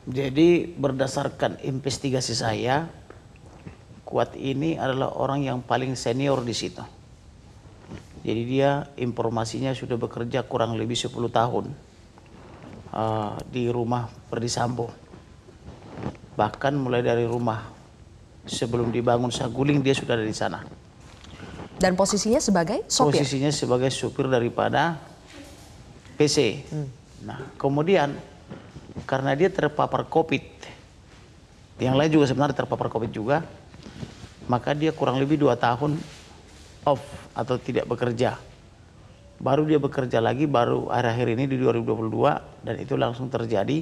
Jadi berdasarkan investigasi saya, Kuat ini adalah orang yang paling senior di situ. Jadi dia informasinya sudah bekerja kurang lebih 10 tahun di rumah Ferdy Sambo. Bahkan mulai dari rumah sebelum dibangun Saguling dia sudah ada di sana. Dan posisinya sebagai sopir? Posisinya sebagai supir daripada PC. Nah kemudian karena dia terpapar COVID, yang lain juga sebenarnya terpapar COVID juga, maka dia kurang lebih 2 tahun off atau tidak bekerja. Baru dia bekerja lagi baru akhir-akhir ini di 2022 dan itu langsung terjadi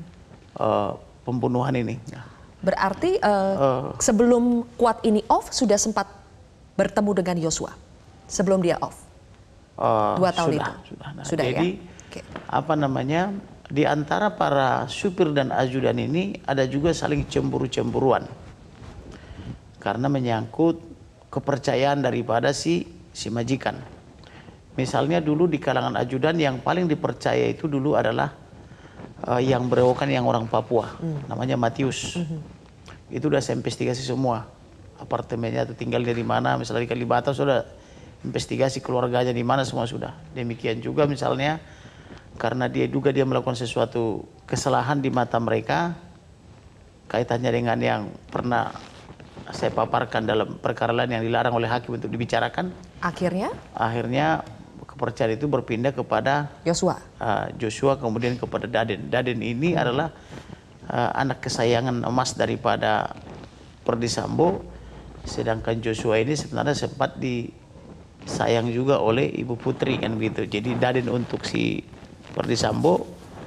pembunuhan ini. Berarti sebelum Kuat ini off sudah sempat bertemu dengan Yosua sebelum dia off? 2 tahun itu? Sudah Jadi ya? apa namanya, di antara para supir dan ajudan ini ada juga saling cemburu-cemburuan. Karena menyangkut kepercayaan daripada si majikan. Misalnya dulu di kalangan ajudan yang paling dipercaya itu dulu adalah yang berewokan yang orang Papua, namanya Matius. Itu udah saya investigasi semua. Apartemennya atau tinggal dari mana, misalnya di Kalibata sudah investigasi keluarganya di mana semua sudah. Demikian juga misalnya karena dia melakukan sesuatu kesalahan di mata mereka kaitannya dengan yang pernah saya paparkan dalam perkara lain yang dilarang oleh hakim untuk dibicarakan. Akhirnya kepercayaan itu berpindah kepada Joshua kemudian kepada Daden. Daden ini adalah anak kesayangan emas daripada Ferdy Sambo, sedangkan Joshua ini sebenarnya sempat disayang juga oleh Ibu Putri kan gitu. Jadi Daden untuk si Ferdy Sambo,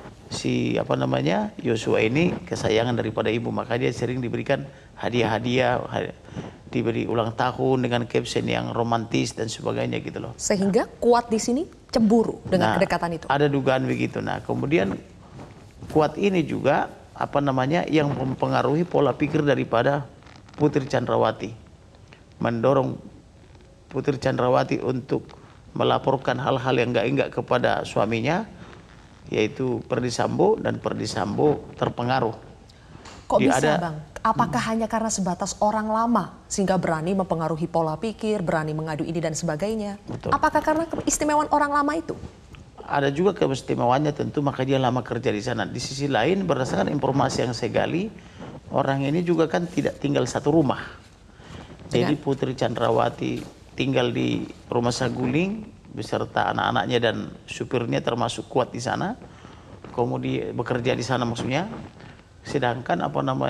si Joshua ini kesayangan daripada ibu, maka dia sering diberikan hadiah-hadiah, diberi ulang tahun dengan caption yang romantis dan sebagainya gitu loh. Sehingga Kuat di sini cemburu dengan kedekatan itu. Ada dugaan begitu. Nah, kemudian Kuat ini juga yang mempengaruhi pola pikir daripada Putri Chandrawati. Mendorong Putri Chandrawati untuk melaporkan hal-hal yang enggak kepada suaminya, yaitu Ferdy Sambo, dan Ferdy Sambo terpengaruh. Kok bisa Bang? Apakah hanya karena sebatas orang lama sehingga berani mempengaruhi pola pikir, berani mengadu ini dan sebagainya? Betul. Apakah karena keistimewaan orang lama itu? Ada juga keistimewaannya tentu, maka dia lama kerja di sana. Di sisi lain berdasarkan informasi yang saya gali, orang ini juga kan tidak tinggal satu rumah. Jadi Putri Chandrawati tinggal di rumah Saguling beserta anak-anaknya dan supirnya termasuk Kuat di sana, kemudian bekerja di sana maksudnya. Sedangkan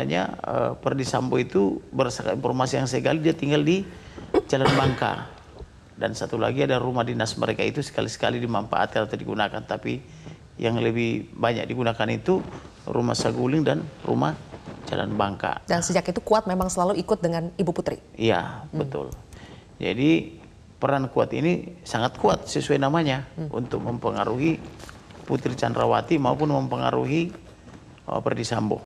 Ferdy Sambo itu berdasarkan informasi yang saya gali dia tinggal di Jalan Bangka, dan satu lagi ada rumah dinas mereka itu sekali-sekali dimanfaatkan atau digunakan, tapi yang lebih banyak digunakan itu rumah Saguling dan rumah Jalan Bangka. Dan sejak itu Kuat memang selalu ikut dengan Ibu Putri? Iya, betul. Jadi peran Kuat ini sangat kuat sesuai namanya untuk mempengaruhi Putri Chandrawati maupun mempengaruhi Ferdy Sambo.